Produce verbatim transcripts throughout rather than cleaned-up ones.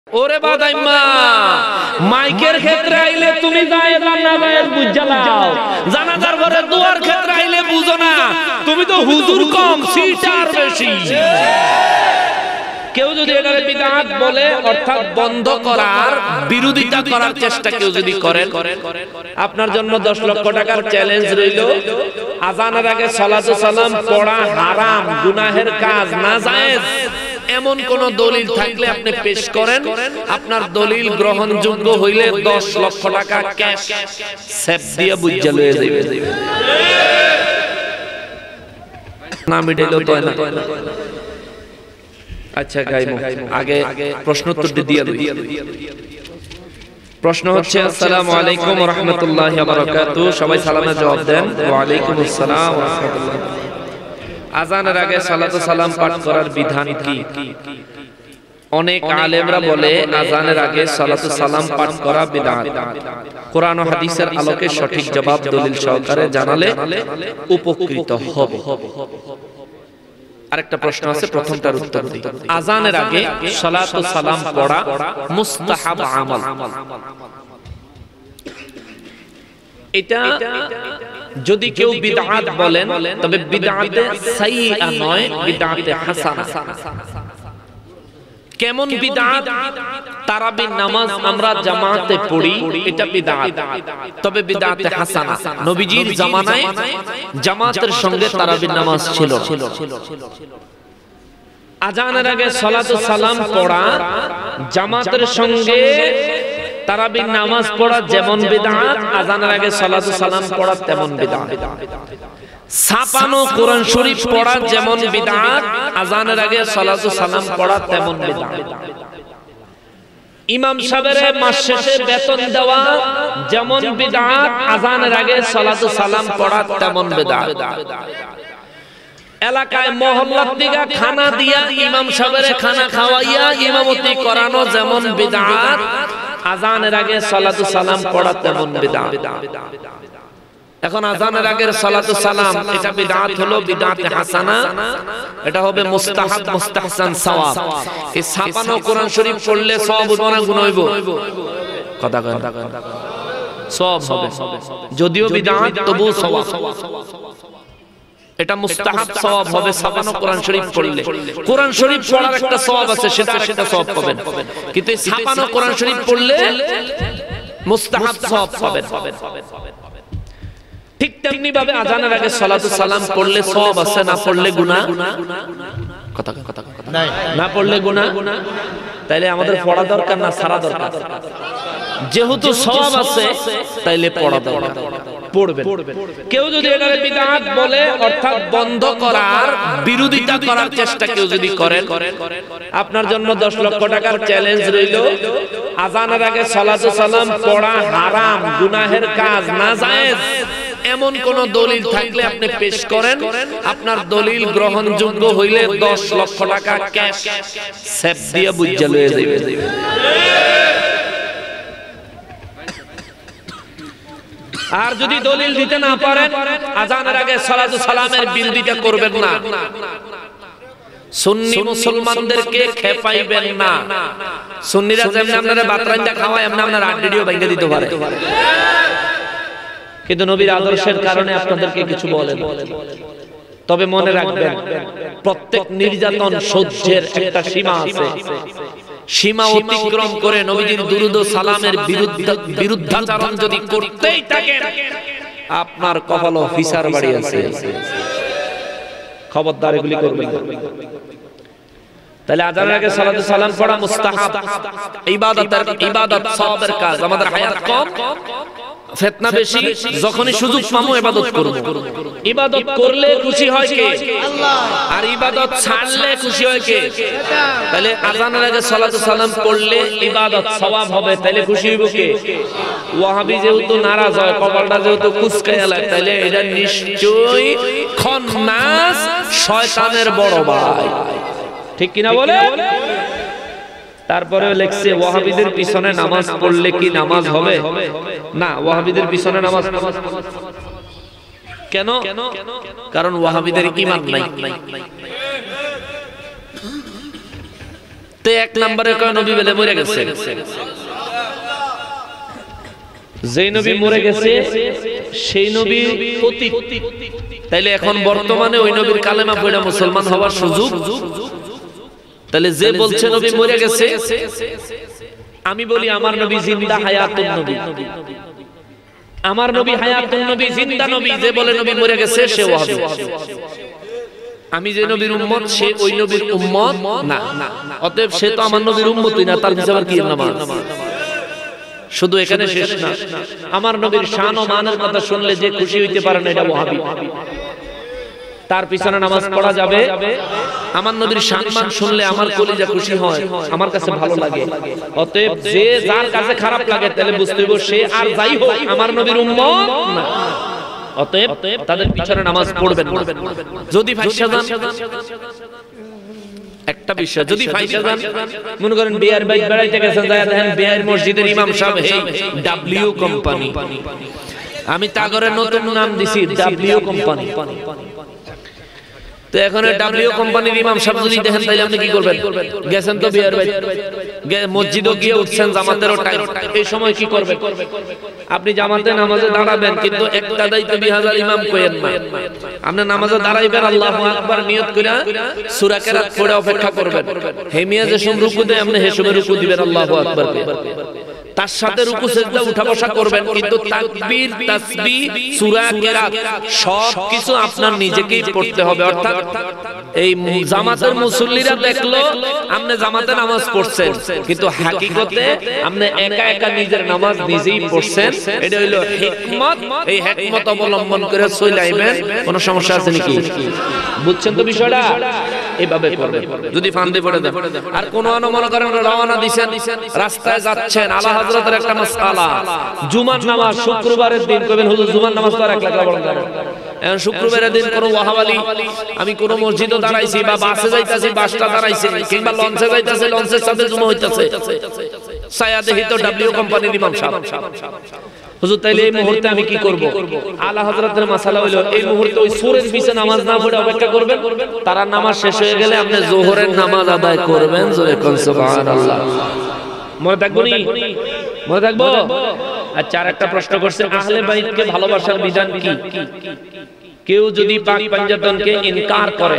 ওরে বাদাইম্মা মাইকের ক্ষেত্রে আইলে তুমি জায়েজ আর না জায়েজ বুঝা নাও, জানাজার ঘরে দোয়ার ক্ষেত্রে আইলে বুঝো না, তুমি তো হুজুর কম সিটার বেশি। কেউ যদি এটারে বিদআত বলে অর্থাৎ বন্ধ করার বিরোধিতা করার চেষ্টা কেউ যদি করেন, আপনার জন্য দশ লক্ষ টাকার চ্যালেঞ্জ রইল, আযানের আগে সালাতু সালাম পড়া হারাম, গুনাহের কাজ, নাজায়েজ এমন কোন দলিল থাকলে আপনি পেশ করেন, আপনার দলিল গ্রহণযোগ্য হইলে দশ লক্ষ টাকা ক্যাশ সেফ দিয়ে বুঝা লয়ে যাবে। না মিটাইলো তো না। আচ্ছা গাইমু আগে প্রশ্ন উত্তর দিয়ে দিই। প্রশ্ন হচ্ছে আসসালামু আলাইকুম ওয়া রাহমাতুল্লাহি ওয়া বারাকাতুহু। সবাই সালামের জবাব দেন। ওয়া আলাইকুম আসসালাম ওয়া রাহমাতুল্লাহ। আযানের আগে সালাতু সালাম পাঠ করার বিধান কি? অনেক আলেমরা বলে আযানের আগে সালাতু সালাম পাঠ করা বিদআত। কোরআন ও হাদিসের আলোকে সঠিক জবাব দলিল সহকারে জানালে উপকৃত হবে। আরেকটা প্রশ্ন আছে, প্রথমটার উত্তর দিই। আযানের আগে সালাতু সালাম পড়া মুস্তাহাব আমল, এটা যদি কেউ বিদআত বলেন তবে বিদআতে সাইয়্যা নয়, বিদআতে হাসানা। কেমন বিদআত? তারাবির নামাজ আমরা জামাতে পড়ি, এটা বিদআত, তবে বিদআতে হাসানা। নবীজির জামানায় জামাতের সঙ্গে তারাবির নামাজ ছিল। আযানের আগে সালাতু সালাম পড়া জামাতের সঙ্গে তারাবির নামাজ পড়া যেমন বিদআত, আযানের আগে সালাতু সালাম পড়া তেমন বিদআত। ছাপানো কোরআন শরীফ পড়া যেমন বিদআত, আযানের আগে সালাতু সালাম পড়া তেমন বিদআত। ইমাম সাহেবের মাস শেষে বেতন দেওয়া যেমন বিদআত, আযানের আগে সালাতু সালাম পড়া তেমন বিদআত। এলাকায় মহল্লার দিকে খানা দিয়া ইমাম সাহেবের খানা খাওয়াইয়া ইমামতি করানো যেমন বিদআত, আযানের আগে সালাতু সালাম পড়া তেমন বিদআত। এখন আযানের আগের সালাতু সালাম এটা বিদআত হলো, বিদআতে হাসানা, এটা হবে মুস্তাহাব, মুস্তাহসান, সওয়াব। এই ছাপানো কোরআন শরীফ পড়লে সওয়াব হবে না গুনাহ হইব? কথা কয় সওয়াব হবে, যদিও বিদআত তবু সওয়াব। এটা মুস্তাহাব সওয়াব হবে ছাপানো কোরআন শরীফ পড়লে। কোরআন শরীফ পড়ার একটা সওয়াব আছে, সেটা সেটা সওয়াব পাবেন, কিন্তু এই ছাপানো কোরআন শরীফ পড়লে মুস্তাহাব সওয়াব পাবেন। ঠিক তেমনি ভাবে আযানের আগে সালাতু সালাম পড়লে সওয়াব আছে, না পড়লে গুনাহ? কথা কথা নাই, না পড়লে গুনাহ। তাইলে আমাদের পড়া দরকার না সারা দরকার? যেহেতু সওয়াব আছে তাইলে পড়া দরকার, পড়বেন। কেউ যদি এটারে বিদআত বলে অর্থাৎ বন্ধ করার বিরোধিতা করার চেষ্টা কেউ যদি করেন, আপনার জন্য দশ লক্ষ টাকার চ্যালেঞ্জ রইল, আযানের আগে সালাতু সালাম পড়া হারাম, গুনাহের কাজ, নাজায়েজ এমন কোন দলিল থাকলে আপনি পেশ করেন, আপনার দলিল গ্রহণযোগ্য হইলে দশ লক্ষ টাকা ক্যাশ সেফ দিয়ে বুঝা লয়ে যাবে। আর যদি দলিল দিতে না পারেন, আযানের আগে সালাতু সালামের বিরোধিতা করবেন না, সুন্নি মুসলমানদেরকে খেপাইবেন না। সুন্নিরা যেমন আপনারা বাতরাইন্দা খাওয়ায়, এমন আপনারা আড্ডিও ভাঙা দিতে পারে, কিন্তু নবীর আদর্শের কারণে আপনাদেরকে কিছু বলেন। তবে মনে রাখবেন, প্রত্যেক নির্যাতন সহ্যের একটা সীমা আছে। সীমা অতিক্রম করে নবীজির দুরূদ ও সালামের বিরুদ্ধাচরণ যদি করতেই থাকেন, আপনার কপালে ফিসার বাড়ি আছে, খবরদার এগুলি করবেন না। তাহলে আযানের আগে সালাতু সালাম পড়া মুস্তাহাব, ইবাদত, ইবাদত সওয়াবের কাজ। আমাদের হায়াত কম, ফিতনা বেশি, যখনই সুযোগ পাবো ইবাদত করব। ইবাদত করলে খুশি হয় কে? আল্লাহ। আর ইবাদত ছাড়লে খুশি হয় কে? তাহলে আযানের আগে সালাতু সালাম পড়লে ইবাদত সওয়াব হবে, তাহলে খুশি হইব কে? ওয়াহাবি যেহেতু নারাজ হয়, কপালটা যেহেতু কুচকায়া লাগে, তাহলে এটা নিশ্চয়ই খন্নাস, শয়তানের বড় ভাই। ঠিক কিনা বলে? তারপরে লেখছে ওয়াহাবিদের পিছনে নামাজ পড়লে কি নামাজ হবে? না, ওয়াহাবিদের পিছনে নামাজ কেন? কারণ ওয়াহাবিদের ঈমান নাই। তো এক নম্বরে কয় নবী বলে মরে গেছে, যে নবী মরে গেছে সেই নবী অতীত। তাইলে এখন বর্তমানে ওই নবীর কালেমা পড়া মুসলমান হওয়ার সুযোগ। তাহলে যে বলছে নবী মরে গেছে, আমি বলি আমার নবী জিন্দা হায়াতুন নবী, আমার নবী হায়াতুন নবী, জিন্দা নবী। যে বলে নবী মরে গেছে সে ওয়াহাবি। আমি যে নবীর উম্মত সে ওই নবীর উম্মত না, অতএব সে তো আমার নবীর উম্মতই না, তার হিসাবে কি নামাজ? শুধু এখানে শেষ না, আমার নবীর শান ও মানের কথা শুনলে যে খুশি হইতে পারে না এটা ওয়াহাবি। তার পিছনে নামাজ পড়া যাবে। আমার নবীর শান মান শুনলে আমার কলিজা খুশি হয়, আমার কাছে ভালো লাগে। অতএব যে যার কাছে খারাপ লাগে তাহলে বুঝতে হবে সে আর যাই হোক আমার নবীর উম্মত না। অতএব তাদের পিছনে নামাজ পড়বেন না। যদি ফাইসা যান, একটা বিষয়, যদি ফাইসা যান, মনে করেন বিয়ার বাইক বেড়াইতে গেছেন, যায় দেখেন বিয়ার মসজিদের ইমাম সাহেব এই ডাব্লিউ কোম্পানি, আমি তাগরের নতুন নাম দিছি ডাব্লিউ কোম্পানি। তো এখন ডাব্লিউ কোম্পানির ইমাম সাহেব যদি দেখেন তাহলে আপনি কি করবেন? গেছেন তো বিয়ার বাইক, মসজিদও গিয়ে উঠছেন, জামাতেরও টাইম, এই সময় কি করবেন? আপনি জামাতে নামাজে দাঁড়াবেন, কিন্তু একটা দায়িত্ব দুই হাজার ইমাম কইেন না। আপনি নামাজে দাঁড়াইবেন, আল্লাহু আকবার নিয়ত কইরা সূরা কেরাত পড়ে অপেক্ষা করবেন। হেমিয়া যে সময় রুকু দেয় আপনি সেই সময় রুকু দিবেন আল্লাহু আকবার কে। তার সাথে রুকু সিজদা উঠা বসা করবেন, কিন্তু তাকবীর, তাসবিহ, সূরা কেরাত সব কিছু আপনার নিজেকেই পড়তে হবে। অর্থাৎ এই জামাতের মুসল্লিরা দেখলো আপনি জামাতে নামাজ পড়ছেন, কিন্তু হাকিকতে আপনি একা একা নিজের নামাজ নিজেই পড়ছেন। এটা হইলো হিকমত। এই হিকমত অবলম্বন করে চলাইবেন। কোনো সমস্যা আছে নাকি? বুঝছেন তো বিষয়টা? এইভাবে করবেন। যদি ফান্দে পড়ে দেন আর কোন মনে করেন রওনা দিবেন, রাস্তায় যাচ্ছেন, আলা হযরতের একটা মাসআলা, জুমার নামাজ শুক্রবারের দিন কইবেন হুজুর জুমার নামাজ তো আর এক লাখ পড়েন না। এখন শুক্রবারের দিন কোন ওয়াহাবি, আমি কোন মসজিদে দাঁড়াইছি বা বাসে যাইতাছি, বাসটা দাঁড়াইছে, কিংবা লঞ্চে যাইতাছি, লঞ্চের সাথে জুমা হইতাছে, সায়াদেহি তো ডাব্লিউ কোম্পানির ইমাম সাহেব। হুজুর তাইলে এই মুহূর্তে আমি কি করব? আলা হযরতের মাসালা হইলো এই মুহূর্তে ওই সূরের পিছে নামাজ না পড়ে অপেক্ষা করবেন, তার নামাজ শেষ হয়ে গেলে আপনি যোহরের নামাজ আদায় করবেন। জোরে কোন সুবহানাল্লাহ। মনে থাকবো নি? মনে থাকবো? আচ্ছা, আর একটা প্রশ্ন করছে, আহলে বাইতকে ভালোবাসার বিধান কি? কেউ যদি পাক পাঞ্জাতনকে ইনকার করে,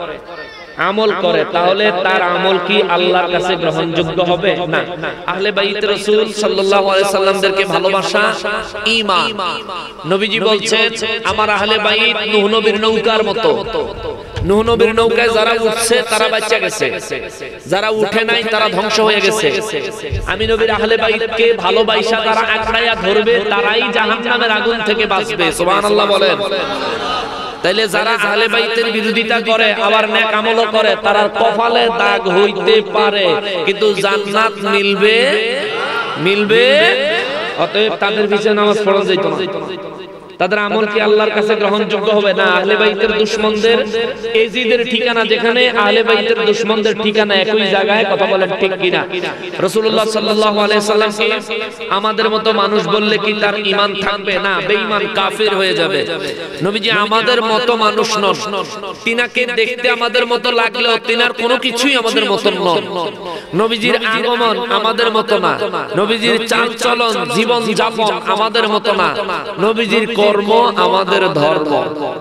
আমল করে, তাহলে তার আমল কি আল্লাহর কাছে গ্রহণযোগ্য হবে? না। আহলে বাইত রাসূল সাল্লাল্লাহু আলাইহি সাল্লামদেরকে ভালোবাসা ঈমান। নবীজি বলছেন আমার আহলে বাইত নূহ নবীর নৌকার মতো। নূহ নবীর নৌকায় যারা উঠছে তারা বাঁচা গেছে, যারা উঠে নাই তারা ধ্বংস হয়ে গেছে। আমি নবীর আহলে বাইতকে ভালোবাসা তারা আঁকড়াইয়া ধরবে, তারাই জাহান্নামের আগুন থেকে বাঁচবে। সুবহানাল্লাহ বলেন। তাইলে যারা আহলে বাইতের বিরোধিতা করে আবার নেক আমলও করে, তার কপালে দাগ হইতে পারে, কিন্তু জান্নাত মিলবে মিলবে অতএব তাদের পিছনে নামাজ পড়া যাইতো না। তাদের আমল কি আল্লাহর কাছে গ্রহণযোগ্য হবে না? আহলে বাইতের দুশমনদের এজিদের ঠিকানা যেখানে, আহলে বাইতের দুশমনদের ঠিকানা একই জায়গায়। কথা বলেন ঠিক কিনা? রাসূলুল্লাহ সাল্লাল্লাহু আলাইহি সাল্লাম কি আমাদের মতো মানুষ বললে কি তার ঈমান থাকবে না? বেঈমান কাফের হয়ে যাবে। নবীজি আমাদের মতো মানুষ নন। তিনাকে দেখতে আমাদের মতো লাগলেও তিনার কোনো কিছুই আমাদের মতো নন। নবীজির আগমন আমাদের মতো না, নবীজির চালচলন, জীবন যাপন আমাদের মতো না, নবীজির কর্ম আমাদের ধর্ম,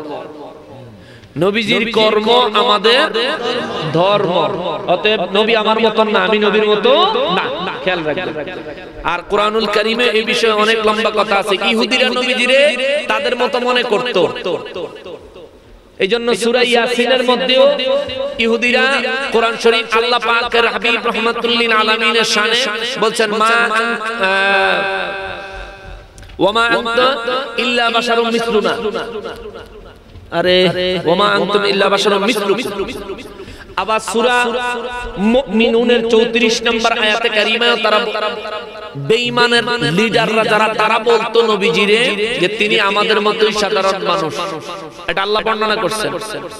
নবীজির কর্ম আমাদের ধর্ম। অতএব নবী আমার মত না, আমি নবীর মতো না, খেয়াল রাখবেন। আর কোরআনুল কারীমে এই বিষয়ে অনেক লম্বা কথা আছে। ইহুদিরা নবীজিরে তাদের মতো মনে করত, এইজন্য সূরা ইয়াসিনের মধ্যেও ইহুদিরা কোরআন শরীফ আল্লাহ পাকের হাবিব রাহমাতুল লিল আলামিনের শানে বলছেন মা ওয়ামা আনতা ইল্লা বাশারুম মিসলুনা। আরে ওয়ামা আনতুম ইল্লা বাশারুম মিসলুকুম। আবার সূরা মুমিনুনের চৌত্রিশ নম্বর আয়াতে কারিমায় তারা বেঈমানের লিডাররা যারা তারা বলতো নবীজিরে যে তিনি আমাদের মতোই সাধারণ মানুষ। এটা আল্লাহ বর্ণনা করছেন।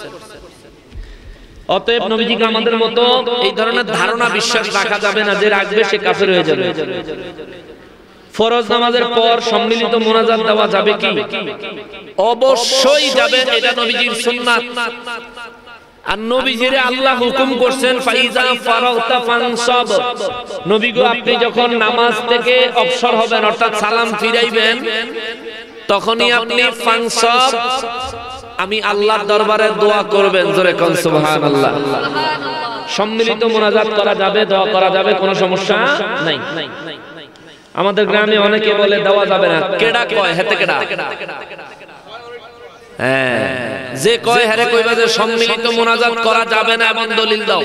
অতএব নবীজিকে আমাদের মতো এই ধরনের ধারণা বিশ্বাস রাখা যাবে না, যে রাখবে সে কাফের হয়ে যাবে। ফরজ নামাজের পর সম্মিলিত মোনাজাত দেওয়া যাবে কি? অবশ্যই যাবে, এটা নবীজির সুন্নাত। আর নবীজিরে আল্লাহ হুকুম করছেন ফাইজা ফারাগতা ফানসাব, নবী গো আপনি যখন নামাজ থেকে অবসর হবেন অর্থাৎ সালাম ফিরাইবেন তখনই আপনি ফানসাব আমি আল্লাহর দরবারে দোয়া করবেন, জোরে কোন সুবহানাল্লাহ। সম্মিলিত মুনাজাত করা যাবে, দোয়া করা যাবে, কোনো সমস্যা নাই। আমাদের গ্রামে অনেকে বলে দেওয়া যাবে না, কেডা কয় হেতে কেডা, হ্যাঁ যে কয় হারে কইবা যে সম্মিলিত মুনাজাত করা যাবে না এমন দলিল দাও,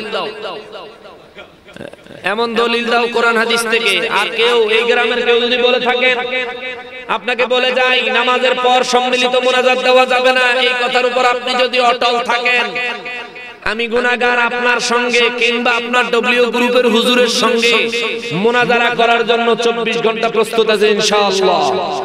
এমন দলিল দাও কোরআন হাদিস থেকে। আর কেউ এই গ্রামের কেউ যদি বলে থাকেন আপনাকে বলে যাই নামাজের পর সম্মিলিত মুনাজাত দেওয়া যাবে না, এই কথার উপর আপনি যদি অটল থাকেন আমি গুনাহগার আপনার সঙ্গে কিংবা আপনার ডব্লিউ গ্রুপের হুজুরের সঙ্গে মুনাজারা করার জন্য চব্বিশ ঘন্টা প্রস্তুত আছে ইনশাআল্লাহ।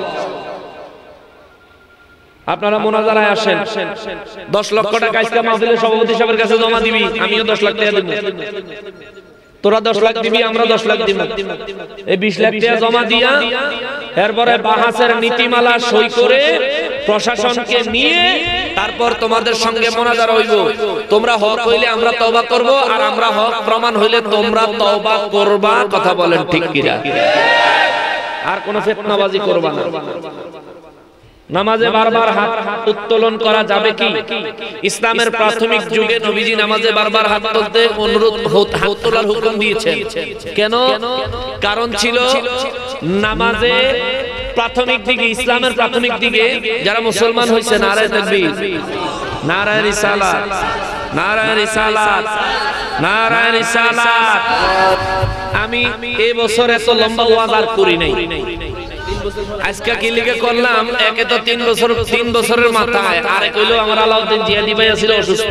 আপনারা মুনাজারায় আসেন, দশ লক্ষ টাকা আজকে মাহফিলের সভাপতি সাহেবের কাছে জমা দিবি, আমিও দশ লাখ টাকা দেব, তোরা দশ লাখ দিবি আমরা দশ লাখ দিব, এই বিশ লাখ টাকা জমা দিয়া এরপরে বাহাসের নীতিমালা সই করে প্রশাসনকে নিয়ে তারপর তোমাদের সঙ্গে মুনাজারা হইব। তোমরা হক হইলে আমরা তওবা করব, আর আমরা হক প্রমাণ হইলে তোমরা তওবা করবা। কথা বলেন ঠিক কিনা? আর কোনো ফিতনাবাজি করবা না। নামাজে বারবার হাত উত্তোলন করা যাবে কি? ইসলামের প্রাথমিক যুগে নবীজি নামাজে বারবার হাত তুলতে অনুরোধ হাত তোলার হুকুম দিয়েছেন। কেন? কারণ ছিল নামাজে প্রাথমিক দিকে, ইসলামের প্রাথমিক দিকে যারা মুসলমান হয়েছে নারায়ে তাকবীর, নারায়ে রিসালাত, নারায়ে রিসালাত, নারায়ে রিসালাত। আমি এই বছর এত লম্বা ওয়াজ আর করি নাই, আজকে কি লিখে করলাম, একে তো তিন বছর তিন বছরের মাথায়, আরে কইলো আমার আলাউদ্দিন জিয়াদি ভাই ছিল অসুস্থ,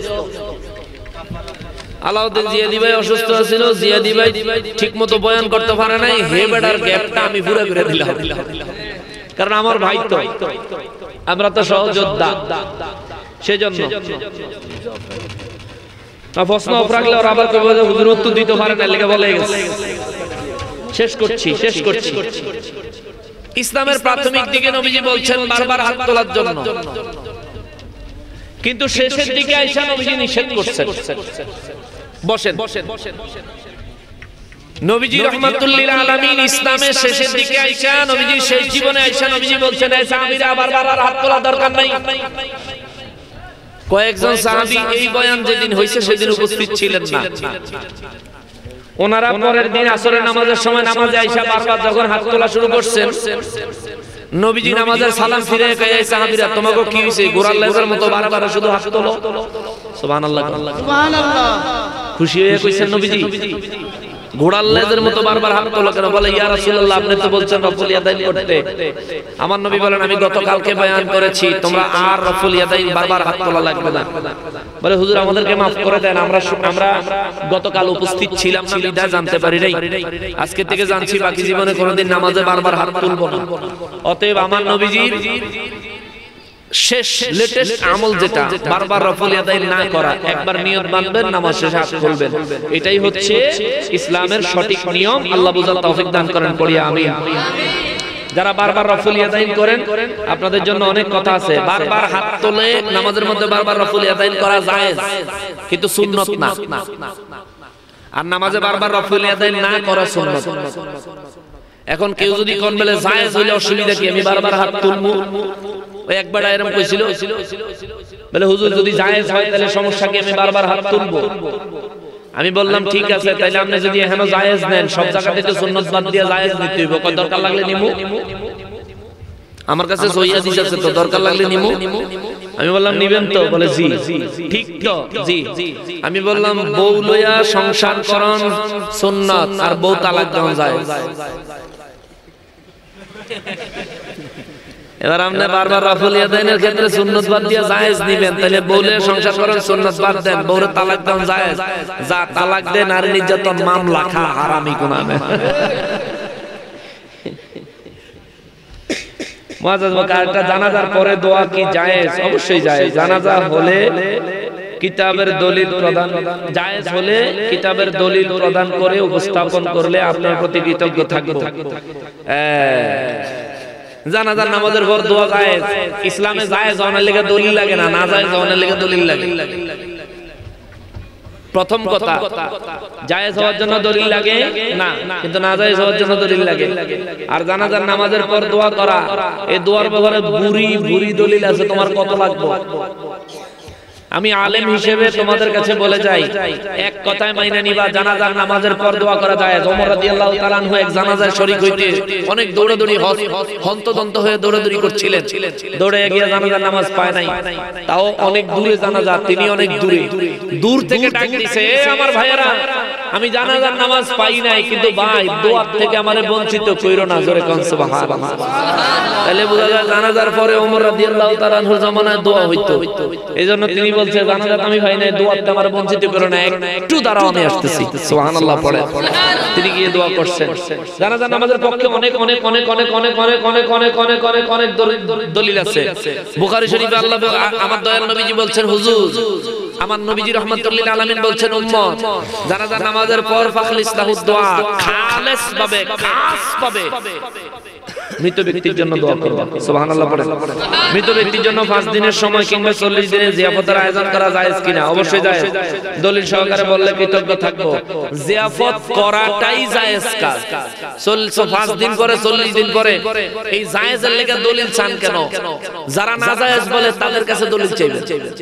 আলাউদ্দিন জিয়াদি ভাই অসুস্থ ছিল, জিয়াদি ভাই ঠিকমতো বয়ান করতে পারে নাই, হে বেটার গ্যাপটা আমি পুরো করে দিলাম, কারণ আমার ভাই তো, আমরা তো সহযোদ্ধা, সেজন্য প্রশ্ন অপরাগলে ওরা আবার কইবো যে হুজুর উত্তর দিতে পারে না, লেগে বলে গেছে। শেষ করছি শেষ করছি ইসলামের প্রাথমিক দিকে নবীজি বলছেন বারবার হাত তোলার জন্য, কিন্তু শেষের দিকে আয়েশা নবীজি নিষেধ করছেন। বসেন। নবীজি রাহমাতুল লিল আলামিন ইসলামের শেষের দিকে আয়েশা নবীজি শেষ জীবনে আয়েশা নবীজি বলছেন এই সাহাবীরা বারবার হাত তোলা দরকার নাই। কয়েকজন সাহাবী এই বয়ান যেদিন হইছে সেদিন উপস্থিত ছিলেন না, ওনারা পরের দিন আসরের নামাজের সময় নামাজে আয়েশা বারবার যখন হাত তোলা শুরু করছেন, নবীজি নামাজের সালাম ফিরে কয় এই সাহাবীরা তোমাকে কি হইছে, গোরার লেজের মতো বারবার শুধু হাত তোলো। সুবহানাল্লাহ সুবহানাল্লাহ। খুশি হয়ে কইছেন নবীজি ঘোড়ার লেজের মতো বারবার হাত তোলো কেন? বলে ইয়া রাসূলুল্লাহ আপনি তো বলছেন রফুল ইয়াদাইন করতে। আমার নবী বলেন আমি গতকালকে বয়ান করেছি তোমরা আর রফুল ইয়াদাইন বারবার হাত তোলা লাগবে না। বলে হুজুর আমাদেরকে maaf করে দেন, আমরা আমরা গতকাল উপস্থিত ছিলাম না বিধায় জানতে পারি নাই, আজকে থেকে জানছি বাকি জীবনে কোনোদিন নামাজে বারবার হাত তুলবো না। অতএব আমার নবীজির শেষ লেটেস্ট আমল যেটা বারবার রফুল ইয়াদাইন না করা, একবার নিয়ত বাঁধবেন নামাজ শেষে হাত তুলবেন, এটাই হচ্ছে ইসলামের সঠিক নিয়ম। আল্লাহ বুঝার তৌফিক দান করেন, পড়ি আমিন। যারা বারবার রফুল ইয়াদাইন করেন আপনাদের জন্য অনেক কথা আছে। বারবার হাত তোলে নামাজের মধ্যে বারবার রফুল ইয়াদাইন করা জায়েজ, কিন্তু সুন্নাত না। আর নামাজে বারবার রফুল ইয়াদাইন না করা সুন্নাত। এখন কেউ যদি কোন বলে জায়েজ হইলে অসুবিধা কি, আমি বারবার হাত তুলবো, ওই একবার এরকম কইছিল বলে হুজুর যদি জায়েজ হয় তাহলে সমস্যা কি, আমি বারবার হাত তুলবো। আমি বললাম ঠিক আছে, তাইলে আপনি যদি এখনো জায়েজ নেন সব জায়গা থেকে সুন্নাত বাদ দিয়ে জায়েজ নিতে হইব, কত দরকার লাগলে নিমু, আমার কাছে সহিহ হাদিস আছে তো, দরকার লাগলে নিমু। আমি বললাম নিবেন তো? বলে জি। ঠিক তো? জি। আমি বললাম বউ লইয়া সংসার করন সুন্নাত, আর বউ তালাক দেওয়া জায়েজ। এবার আপনি বারবার রফুল ইয়াদাইনের ক্ষেত্রে সুন্নাত বাদ দিয়ে জায়েজ নিবেন, তাহলে বউলে সংসার করেন সুন্নাত বাদ দেন, বউরে তালাক দেন জায়েজ। যা তালাক দেন আর নির্যাতন মামলা খা হারামি গুনাহ। মুআজ্জাজ বাকারটা জানাজার পরে দোয়া কি জায়েজ? অবশ্যই জায়েজ। জানাজা হলে কিতাবের দলিল প্রদান জায়েজ হলে কিতাবের দলিল প্রদান করে উপস্থাপন করলে আপনার প্রতি কৃতজ্ঞ থাকব। জানাজার নামাজের পর দোয়া জায়েজ। ইসলামে জায়েজ হওয়ার লেগে দলিল লাগে না, না জায়েজ হওয়ার লেগে দলিল লাগে। প্রথম কথা, জায়েজ হওয়ার জন্য দলিল লাগে না, কিন্তু না জায়েজ হওয়ার জন্য দলিল লাগে। আর জানাজার নামাজের পর দোয়া করা, এই দোয়ার ব্যাপারে বুড়ি বুড়ি দলিল আছে, তোমার কত লাগবে? আমি আলেম হিসেবে তোমাদের কাছে বলে যাই, এক কথায় মাইনা নিবা, জানাজার নামাজের পর দোয়া করা যায়। ওমর রাদিয়াল্লাহু তাআলা আনহু এক জানাজায় শরীক হইতে অনেক দৌড়াদৌড়ি হন্তদন্ত হয়ে দৌড়াদৌড়ি করছিলেন, দৌড়ে গিয়ে জানাজার নামাজ পায় নাই, তাও অনেক দূরে জানাজা, তিনি অনেক দূরে, দূর থেকে ডাক দিছে, এ আমার ভাইয়েরা, আমি জানাজার নামাজ পাই নাই, কিন্তু ভাই দোয়া থেকে আমারে বঞ্চিত কইরো না, জোরে কোন সুবহানাল্লাহ। তাহলে বোঝা যায় জানাজার পরে ওমর রাদিয়াল্লাহু তাআলা আনহুর জামানায় দোয়া হইতো, এইজন্য তিনি বলছে জানাজাত আমি ভাই নাই, দোয়াতে আমার বঞ্চিত করো না, একটু দাঁড়াও আমি আসতেছি, সুবহানাল্লাহ পড়ে তিনি গিয়ে দোয়া করছেন। জানাজার নামাজের পক্ষে অনেক অনেক অনেক অনেক অনেক অনেক অনেক অনেক অনেক অনেক অনেক দলিল আছে। বুখারী শরীফে আল্লাহ আমার দয়াল নবীজি বলছেন, হুজুর আমার নবীজি রাহমাতুল্লাহ লিল আলামিন বলছেন, উম্মত জানাজার নামাজের পর ফাখলিস লাহুদ দোয়া, খালেস ভাবে খাস ভাবে মৃত ব্যক্তির জন্য দোয়া করব, সুবহানাল্লাহ পড়ে। মৃত ব্যক্তির জন্য পাঁচ দিনের সময় কিংবা চল্লিশ দিনের জিয়াফতের আয়োজন করা জায়েজ কিনা? অবশ্যই জায়েজ। দলিল সহকারে বললে কৃতজ্ঞ থাকবো। জিয়াফত করাটাই জায়েজ কাজ। পাঁচ দিন পরে চল্লিশ দিন পরে এই জায়েজের লেগে দলিল চান কেন? যারা না জায়েজ বলে তাদের কাছে দলিল চাইবেন,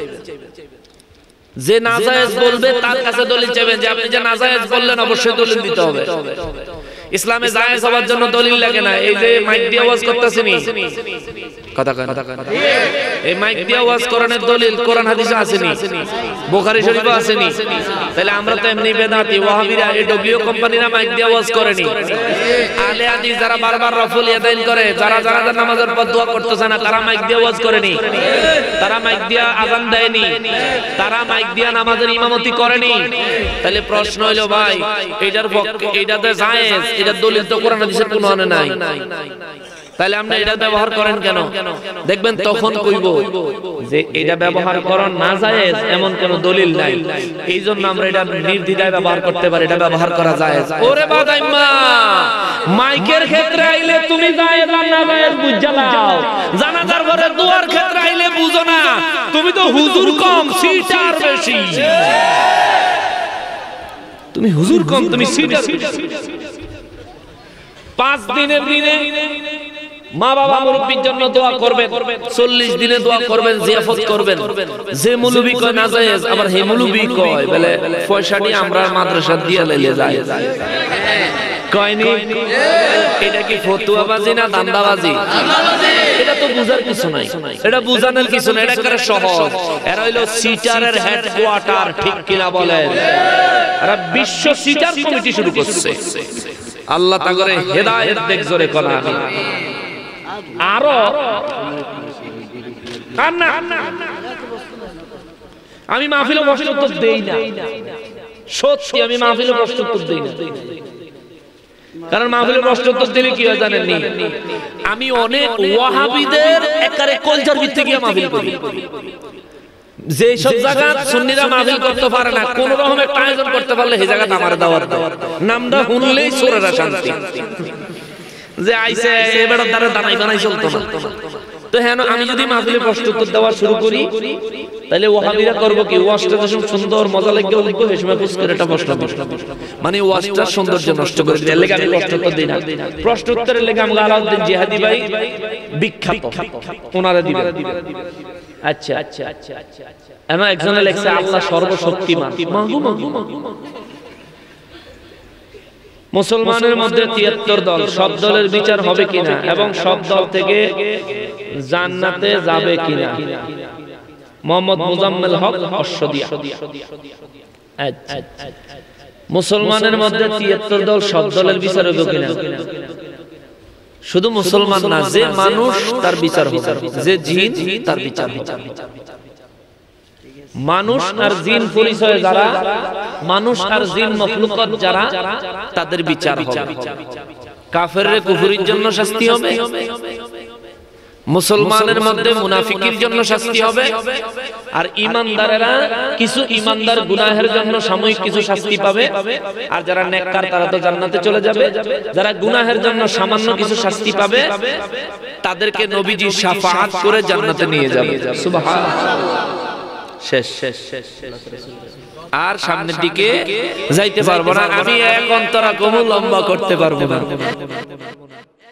যে না জায়েজ বলবে তার কাছে দলিল চাইবেন, যে আপনি যে না জায়েজ বললেন অবশ্যই দলিল দিতে হবে। ইসলামে জায়েজ হওয়ার জন্য দলিল লাগে না। এই যে মাইক দিয়ে ওয়াজ করতেছেনি, কথা কয় এই মাইক দিয়ে ওয়াজ করানোর দলিল কোরআন হাদিসে আসেনি, বুখারী শরীফে আসেনি। তাহলে আমরা তো এমনি বেদাতি ওয়াহাবিরা, এই ডব্লিউ কোম্পানিরা মাইক দিয়ে ওয়াজ করেনি। আলে হাদিস যারা বারবার রফুল ইয়াদাইন করে, যারা জানাজার নামাজের পর দোয়া করতেছে না, তারা মাইক দিয়ে ওয়াজ করেনি, তারা মাইক দিয়ে আযান দেয়নি, তারা মাইক দিয়ে নামাজের ইমামতি করেনি। তাহলে প্রশ্ন হলো ভাই, এইটার পক্ষে এইটাতে জায়েজ, এটা দলিল তো কোরআন হাদিসের কোনো মানে নাই, তাহলে আপনি এটা ব্যবহার করেন কেন? দেখবেন তখন কইব যে এটা ব্যবহার করা না জায়েজ এমন কোন দলিল নাই, এইজন্য আমরা এটা নির্দ্বিধায় ব্যবহার করতে পারি, এটা ব্যবহার করা জায়েজ। ওরে বাদাইম্মা, মাইকের ক্ষেত্রে আইলে তুমি জায়েজ আর না জায়েজ বুঝা নাও, জানাজার পরে দোয়ার ক্ষেত্রে আইলে বুঝো না, তুমি তো হুজুর কম সিটার বেশি, তুমি হুজুর কম তুমি সিটার বেশি। পাঁচ দিনের দিনে মা বাবা মুরব্বির জন্য দোয়া করবেন, চল্লিশ দিনে দোয়া করবেন, জিয়াফত করবেন। যে মুলবি কয় না জায়েজ, আবার হে মুলবি কয় বলে পয়সাটি আমরা মাদ্রাসা দিয়ে লইলে যায়, কয়নি? এটা কি ফতুয়াবাজি না দান্দাবাজি? এটা তো বুঝার কিছু নাই, এটা বুঝানোর কিছু নাই, এটা করে সহজ। এরা হইলো সিটারের হেডকোয়ার্টার, ঠিক কিনা বলেন? এরা বিশ্ব সিটার কমিটি শুরু করছে। আল্লাহ তাগরে হেদায়েত দেখ, জোরে করা আমি আরো না, আমি মাহফিলে প্রশ্ন উত্তর দেই না, সত্যি আমি মাহফিলে প্রশ্ন উত্তর দেই না, কারণ মাহফিলে প্রশ্ন উত্তর দিলে কি হয় জানেননি? আমি অনেক ওয়াহাবিদের একারে কলজার ভিতরে গিয়ে মাহফিল করি, যে সব জায়গা সুন্নিরা মাহফিল করতে পারে না, কোন রকম একটা আয়োজন করতে পারলে সেই জায়গাটা আমার দাওয়াত দাও, নামটা শুনলেই সুরেরা শান্তি, যে আইছে এবারে দ্বারা দানাই বানাই চলতো না। তো হ্যাঁ, আমি যদি মাহফিলে প্রশ্ন উত্তর দেওয়া শুরু করি, তাহলে ওয়াহাবিরা করবো কি, ওয়াজটা যখন সুন্দর মজা লাগবে লিখবো, সেই সময় পুশ করে একটা প্রশ্ন, মানে ওয়াজটার সৌন্দর্য নষ্ট করে দিই, এর লেগে আমি প্রশ্ন উত্তর দিই না। প্রশ্ন উত্তরের লেগে আমাকে আলাউদ্দিন জিহাদি ভাই বিখ্যাত, ওনারা দিবেন। আচ্ছা আচ্ছা আচ্ছা আচ্ছা এমন একজনে লেখছে আল্লাহ সর্বশক্তিমান। মুসলমানের মধ্যে তিয়াত্তর দল, সব দলের বিচার হবে কিনা এবং সব দল থেকে জান্নাতে যাবে কিনা? মোহাম্মদ মুজাম্মেল হক অশ্বদিয়া। মুসলমানের মধ্যে তিয়াত্তর দল, সব দলের বিচার হবে কিনা? শুধু মুসলমান না, যে মানুষ তার বিচার হবে, যে জিন তার বিচার হবে। মানুষ আর জিন পরিচয় যারা, মানুষ আর জিন মখলুকাত যারা, তাদের বিচার হবে। কাফেরের কুফরির জন্য শাস্তি হবে, মুসলমানের মধ্যে মুনাফিকের জন্য শাস্তি হবে, আর ঈমানদারেরা কিছু ঈমানদার গুনাহের জন্য সাময়িক কিছু শাস্তি পাবে, আর যারা নেককার তারা তো জান্নাতে চলে যাবে। যারা গুনাহের জন্য সামান্য কিছু শাস্তি পাবে, তাদেরকে নবীজি শাফাআত করে জান্নাতে নিয়ে যাবে। সুবহানাল্লাহ। শেষ শেষ শেষ শেষ আর সামনের দিকে যাইতে পারবো না, আমি এক অন্তরা কমু লম্বা করতে পারবো না।